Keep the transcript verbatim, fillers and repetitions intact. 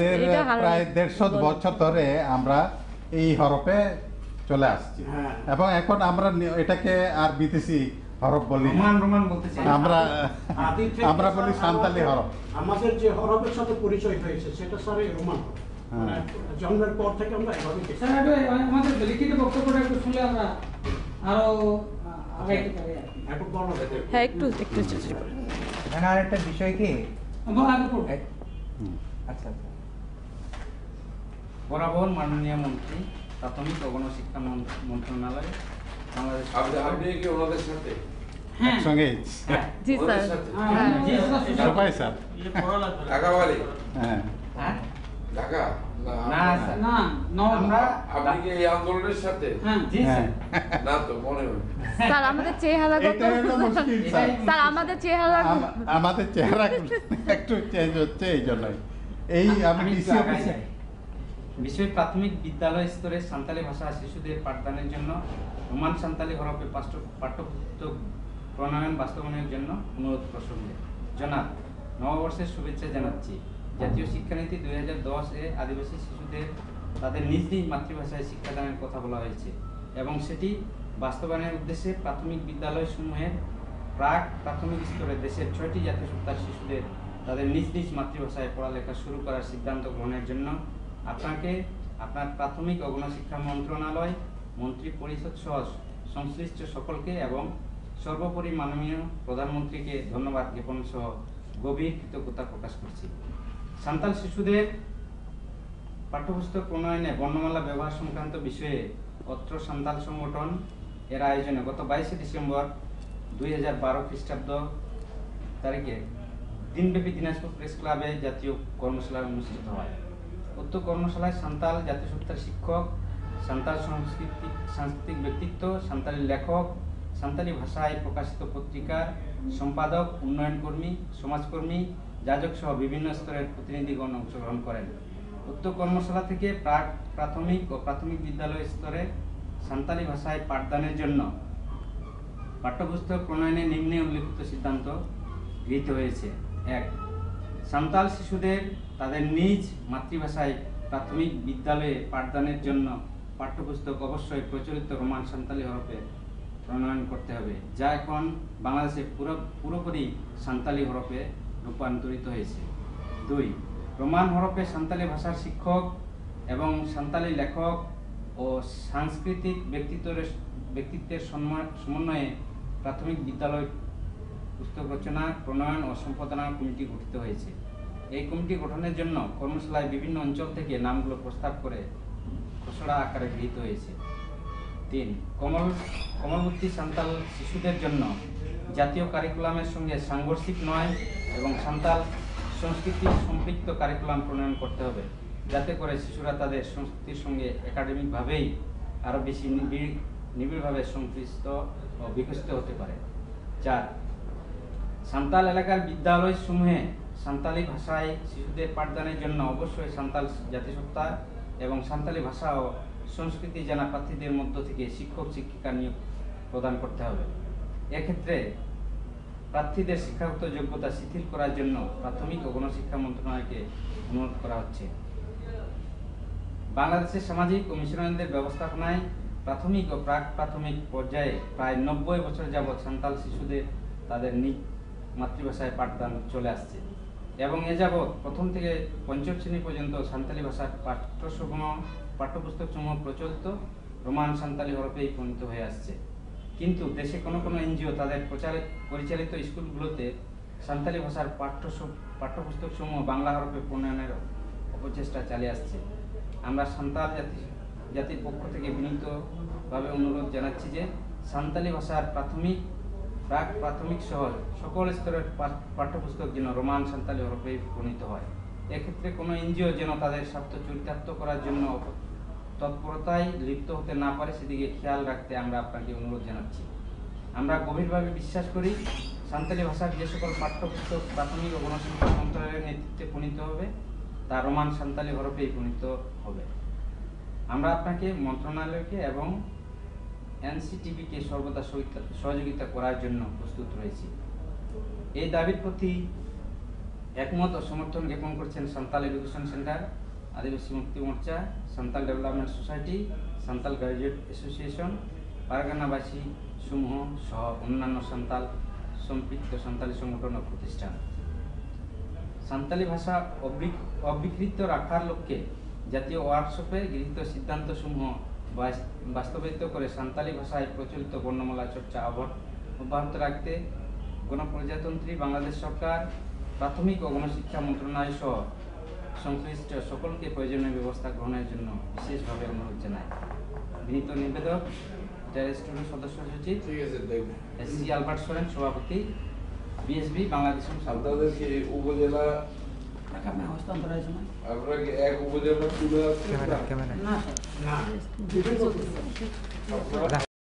প্রায় দেড়শো বছর ধরে আমরা এই হরফে চলে আসছি এবং এখন আমরা এটাকে আর বিদেশি হরফ বলি আমরা আমরা বলি সান্তালি হরফ। আমাদের যে হরফের সাথে পরিচয় হয়েছে সেটা স্যার রোমান জন্মের পর থেকে আমরা এভাবে স্যার আমাদের লিখিত বক্তব্যটা একটু শুনলে আমরা আরো আগাইতে পারি। একটু বলো হ্যাঁ একটু একটু চেষ্টা করি। এখানে আরেকটা বিষয় কি আচ্ছা বরাবর মাননীয় মন্ত্রী প্রাথমিক ও গণশিক্ষা মন্ত্রণালয় বাংলাদেশ আপনি কি ওনাদের সাথে একসঙ্গে? জি স্যার সবাই স্যার ঢাকা বাড়ি হ্যাঁ হ্যাঁ ঢাকা না স্যার না না আমরা আপনি কি এই আন্দোলনের সাথে? হ্যাঁ জি স্যার না তো মনে হয় স্যার আমাদের চেহারাগত স্যার আমাদের চেহারা আমাদের চেহারা একটু চেঞ্জ হচ্ছে এই জন্যই এই আমি বিশ্বের প্রাথমিক বিদ্যালয় স্তরে সান্তালি ভাষা শিশুদের পাঠদানের জন্য রোমান সান্তালি হরফে পাঠ্যপুস্তক প্রণয়ন বাস্তবায়নের জন্য অনুরোধ প্রসঙ্গে জনাব নববর্ষের শুভেচ্ছা জানাচ্ছি। জাতীয় শিক্ষানীতি দুই হাজার দশ এ আদিবাসী শিশুদের তাদের নিজ নিজ মাতৃভাষায় শিক্ষাদানের কথা বলা হয়েছে এবং সেটি বাস্তবায়নের উদ্দেশ্যে প্রাথমিক বিদ্যালয়সমূহের প্রাক প্রাথমিক স্তরে দেশের ছয়টি জাতীয় সত্তার শিশুদের তাদের নিজ নিজ মাতৃভাষায় পড়ালেখা শুরু করার সিদ্ধান্ত গ্রহণের জন্য আপনাকে আপনার প্রাথমিক ও গণশিক্ষা মন্ত্রণালয় মন্ত্রী পরিষদ সহ সংশ্লিষ্ট সকলকে এবং সর্বোপরি মাননীয় প্রধানমন্ত্রীকে ধন্যবাদ জ্ঞাপন সহ গভীর কৃতজ্ঞতা প্রকাশ করছি। সান্তাল শিশুদের পাঠ্যপুস্তক প্রণয়নে বর্ণমালা ব্যবহার সংক্রান্ত বিষয়ে অত্র সান্তাল সংগঠন এর আয়োজনে গত বাইশে ডিসেম্বর দুই হাজার বারো খ্রিস্টাব্দ তারিখে দিনব্যাপী দিনাজপুর প্রেস ক্লাবে জাতীয় কর্মশালা অনুষ্ঠিত হয়। উক্ত কর্মশালায় সান্তাল জাতিসত্তার শিক্ষক, সান্তাল সংস্কৃতি সাংস্কৃতিক ব্যক্তিত্ব, সান্তালি লেখক, সান্তালি ভাষায় প্রকাশিত পত্রিকার সম্পাদক, উন্নয়ন কর্মী, সমাজকর্মী, যাজক সহ বিভিন্ন স্তরের প্রতিনিধিগণ অংশগ্রহণ করেন। উক্ত কর্মশালা থেকে প্রাক প্রাথমিক ও প্রাথমিক বিদ্যালয় স্তরে সান্তালি ভাষায় পাঠদানের জন্য পাঠ্যপুস্তক প্রণয়নে নিম্নে উল্লেখিত সিদ্ধান্ত গৃহীত হয়েছে। এক, সান্তাল শিশুদের তাদের নিজ মাতৃভাষায় প্রাথমিক বিদ্যালয়ে পাঠদানের জন্য পাঠ্যপুস্তক অবশ্যই প্রচলিত রোমান সান্তালি হরফে প্রণয়ন করতে হবে, যা এখন বাংলাদেশে পুরো পুরোপুরি সান্তালি হরফে রূপান্তরিত হয়েছে। দুই, রোমান হরফে সান্তালি ভাষার শিক্ষক এবং সান্তালি লেখক ও সাংস্কৃতিক ব্যক্তিত্বের ব্যক্তিত্বের সমন্বয়ে প্রাথমিক বিদ্যালয় পুস্তক রচনা, প্রণয়ন ও সম্পাদনা কমিটি গঠিত হয়েছে। এই কমিটি গঠনের জন্য কর্মশালায় বিভিন্ন অঞ্চল থেকে নামগুলো প্রস্তাব করে খসড়া আকারে গৃহীত হয়েছে। তিন, কমল কমলবর্তী সান্তাল শিশুদের জন্য জাতীয় কারিকুলামের সঙ্গে সাংঘর্ষিক নয় এবং সান্তাল সংস্কৃতি সম্পৃক্ত কারিকুলাম প্রণয়ন করতে হবে, যাতে করে শিশুরা তাদের সংস্কৃতির সঙ্গে একাডেমিকভাবেই আরও বেশি নিবিড় নিবিড়ভাবে সংশ্লিষ্ট ও বিকশিত হতে পারে। চার, সান্তাল এলাকার বিদ্যালয়সমূহে সান্তালি ভাষায় শিশুদের পাঠদানের জন্য অবশ্যই সান্তাল জাতিসত্তা এবং সান্তালি ভাষা ও সংস্কৃতি জানা প্রার্থীদের মধ্য থেকে শিক্ষক শিক্ষিকা নিয়োগ প্রদান করতে হবে। এক্ষেত্রে প্রার্থীদের শিক্ষাগত যোগ্যতা শিথিল করার জন্য প্রাথমিক ও গণশিক্ষা মন্ত্রণালয়কে অনুরোধ করা হচ্ছে। বাংলাদেশের সামাজিক ও মিশনারিদের ব্যবস্থাপনায় প্রাথমিক ও প্রাক প্রাথমিক পর্যায়ে প্রায় নব্বই বছর যাবৎ সান্তাল শিশুদের তাদের নিজ মাতৃভাষায় পাঠদান চলে আসছে এবং এ যাবৎ প্রথম থেকে পঞ্চম শ্রেণী পর্যন্ত সান্তালি ভাষার পাঠ্যসমূহ পাঠ্যপুস্তকসমূহ প্রচলিত রোমান সান্তালি হরফেই পরিণত হয়ে আসছে। কিন্তু দেশে কোনো কোনো এনজিও তাদের প্রচারিত পরিচালিত স্কুলগুলোতে সান্তালি ভাষার পাঠ্য পাঠ্যপুস্তকসমূহ বাংলা হরফে প্রণয়নের অপচেষ্টা চালিয়ে আসছে। আমরা সান্তাল জাতি জাতির পক্ষ থেকে বিনীতভাবে অনুরোধ জানাচ্ছি যে সান্তালি ভাষার প্রাথমিক প্রাক প্রাথমিক সহ সকল স্তরের পাঠ্যপুস্তক যেন রোমান সান্তালি হরফে প্রণীত হয়। এক্ষেত্রে কোনো এনজিও যেন তাদের স্বার্থ চরিতার্থ করার জন্য তৎপরতায় লিপ্ত হতে না পারে সেদিকে খেয়াল রাখতে আমরা আপনাকে অনুরোধ জানাচ্ছি। আমরা গভীরভাবে বিশ্বাস করি সান্তালি ভাষার যে সকল পাঠ্যপুস্তক প্রাথমিক ও গণশিক্ষা মন্ত্রণালয়ের নেতৃত্বে প্রণীত হবে তা রোমান সান্তালি হরফেই প্রণীত হবে। আমরা আপনাকে মন্ত্রণালয়কে এবং এনসিটিভিকে সর্বদা সহযোগিতা করার জন্য প্রস্তুত রয়েছি। এই দাবির প্রতি একমত ও সমর্থন জ্ঞাপন করছেন Santal education centre, Adivasi Mukti Morcha, Santal development society, Santal graduate association, পারগানাবাসী সমূহ সহ অন্যান্য সান্তাল সম্পৃক্ত সান্তালি সংগঠন ও প্রতিষ্ঠান। সান্তালি ভাষা অবিকৃত রাখার লক্ষ্যে জাতীয় ওয়ার্কশপে গৃহীত সিদ্ধান্তসমূহ বাস্তবায়িত করে সান্তালি ভাষায় প্রচলিত বর্ণমালা চর্চা অব্যাহত রাখতে গণপ্রজাতন্ত্রী বাংলাদেশ সরকার, প্রাথমিক ও গণশিক্ষা মন্ত্রণালয় সহ সংশ্লিষ্ট সকলকে প্রয়োজনীয় ব্যবস্থা গ্রহণের জন্য বিশেষভাবে অনুরোধ জানায়। বিনীত নিবেদক স্টুডেন্ট সদস্য সচিব এস সি আলবার্ট সোরেন, সভাপতি, বিএসবি বাংলাদেশম আপনাদের কি উপজেলা হস্তান্তর হয়েছে না? আপনারা কি এক উপজেলা তুলে আসছেন? ক্যামেরা না না